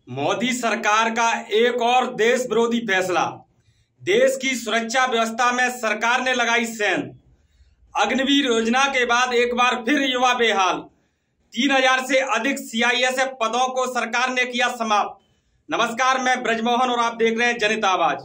मोदी सरकार का एक और देश विरोधी फैसला। देश की सुरक्षा व्यवस्था में सरकार ने लगाई सेंध। अग्निवीर योजना के बाद एक बार फिर युवा बेहाल। 3000 से अधिक सीआईएसएफ पदों को सरकार ने किया समाप्त। नमस्कार, मैं ब्रजमोहन और आप देख रहे हैं जनहित आवाज।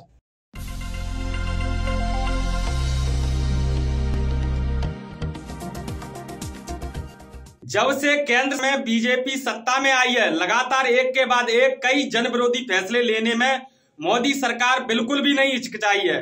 जब से केंद्र में बीजेपी सत्ता में आई है, लगातार एक के बाद एक कई जन विरोधी फैसले लेने में मोदी सरकार बिल्कुल भी नहीं हिचकिचाई है।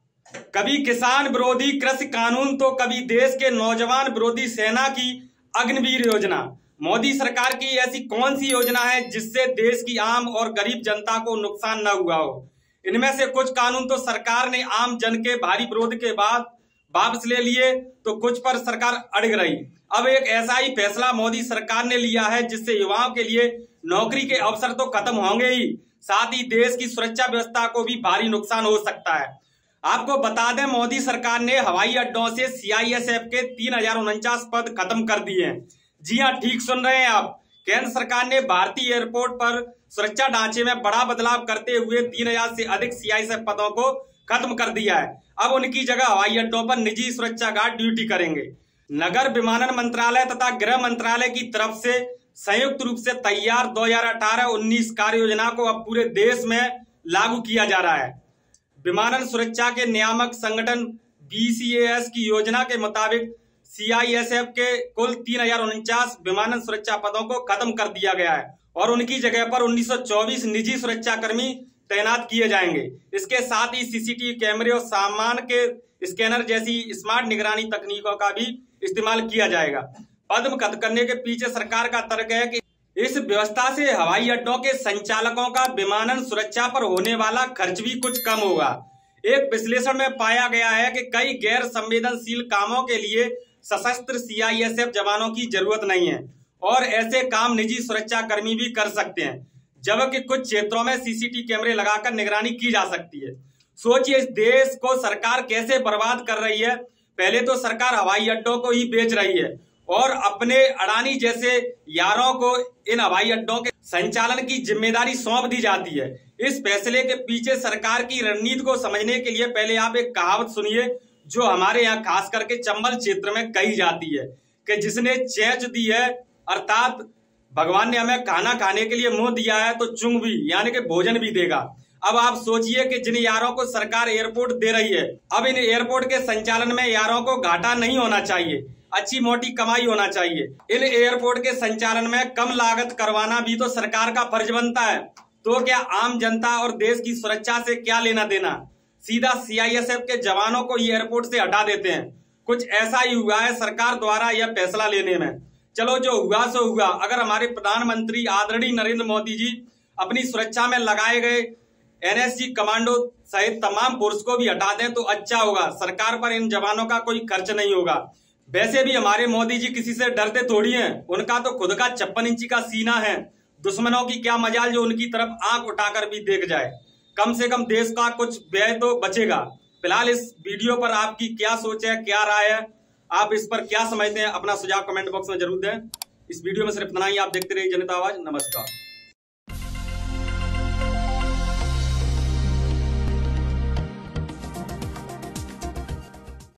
कभी किसान विरोधी कृषि कानून तो कभी देश के नौजवान विरोधी सेना की अग्निवीर योजना। मोदी सरकार की ऐसी कौन सी योजना है जिससे देश की आम और गरीब जनता को नुकसान न हुआ हो? इनमें से कुछ कानून तो सरकार ने आम जन के भारी विरोध के बाद वापस ले लिए, तो कुछ पर सरकार अड़ग रही। अब एक ऐसा ही फैसला मोदी सरकार ने लिया है जिससे युवाओं के लिए नौकरी के अवसर तो खत्म होंगे ही, साथ ही देश की सुरक्षा व्यवस्था को भी भारी नुकसान हो सकता है। आपको बता दें, मोदी सरकार ने हवाई अड्डों से सीआईएसएफ के 3049 पद खत्म कर दिए हैं। जी हां, ठीक सुन रहे हैं आप। केंद्र सरकार ने भारतीय एयरपोर्ट पर सुरक्षा ढांचे में बड़ा बदलाव करते हुए 3000 से अधिक सीआईएसएफ पदों को खत्म कर दिया है। अब उनकी जगह हवाई अड्डों पर निजी सुरक्षा गार्ड ड्यूटी करेंगे। नगर विमानन मंत्रालय तथा गृह मंत्रालय की तरफ से संयुक्त रूप से तैयार 2018-19 कार्य योजना को अब पूरे देश में लागू किया जा रहा है। विमानन सुरक्षा के नियामक संगठन बीसीएएस की योजना के मुताबिक सीआईएसएफ के कुल 3049 विमानन सुरक्षा पदों को खत्म कर दिया गया है और उनकी जगह पर 1924 निजी सुरक्षा कर्मी तैनात किए जाएंगे। इसके साथ ही सीसीटीवी कैमरे और सामान के स्कैनर जैसी स्मार्ट निगरानी तकनीकों का भी इस्तेमाल किया जाएगा। पद खत्म करने के पीछे सरकार का तर्क है कि इस व्यवस्था से हवाई अड्डों के संचालकों का विमानन सुरक्षा पर होने वाला खर्च भी कुछ कम होगा। एक विश्लेषण में पाया गया है कि कई गैर संवेदनशील कामों के लिए सशस्त्र सीआईएसएफ जवानों की जरूरत नहीं है और ऐसे काम निजी सुरक्षा कर्मी भी कर सकते हैं, जबकि कुछ क्षेत्रों में सीसीटीवी कैमरे लगाकर निगरानी की जा सकती है। सोचिए, इस देश को सरकार कैसे बर्बाद कर रही है। पहले तो सरकार हवाई अड्डों को ही बेच रही है और अपने अडानी जैसे यारों को इन हवाई अड्डों के संचालन की जिम्मेदारी सौंप दी जाती है। इस फैसले के पीछे सरकार की रणनीति को समझने के लिए पहले आप एक कहावत सुनिए, जो हमारे यहाँ खास करके चंबल क्षेत्र में कही जाती है कि जिसने चेंच दी है, अर्थात भगवान ने हमें खाना खाने के लिए मुंह दिया है तो चुंग भी, यानी कि भोजन भी देगा। अब आप सोचिए कि जिन यारों को सरकार एयरपोर्ट दे रही है, अब इन एयरपोर्ट के संचालन में यारों को घाटा नहीं होना चाहिए, अच्छी मोटी कमाई होना चाहिए। इन एयरपोर्ट के संचालन में कम लागत करवाना भी तो सरकार का फर्ज बनता है। तो क्या आम जनता और देश की सुरक्षा से क्या लेना देना? सीधा सीआईएसएफ के जवानों को एयरपोर्ट से हटा देते हैं। कुछ ऐसा ही हुआ है सरकार द्वारा यह फैसला लेने में। चलो, जो हुआ सो हुआ। अगर हमारे प्रधानमंत्री आदरणीय नरेंद्र मोदी जी अपनी सुरक्षा में लगाए गए एनएसजी कमांडो सहित तमाम फोर्स को भी हटा दें तो अच्छा होगा। सरकार पर इन जवानों का कोई खर्च नहीं होगा। वैसे भी हमारे मोदी जी किसी से डरते थोड़ी हैं, उनका तो खुद का 56 इंची का सीना है। दुश्मनों की क्या मजाल जो उनकी तरफ आंख उठाकर भी देख जाए। कम से कम देश का कुछ व्यय तो बचेगा। फिलहाल इस वीडियो पर आपकी क्या सोच है, क्या राय है, आप इस पर क्या समझते हैं? अपना सुझाव कमेंट बॉक्स में जरूर दें। इस वीडियो में सिर्फ इतना ही। आप देखते रहिए जनहित आवाज। नमस्कार।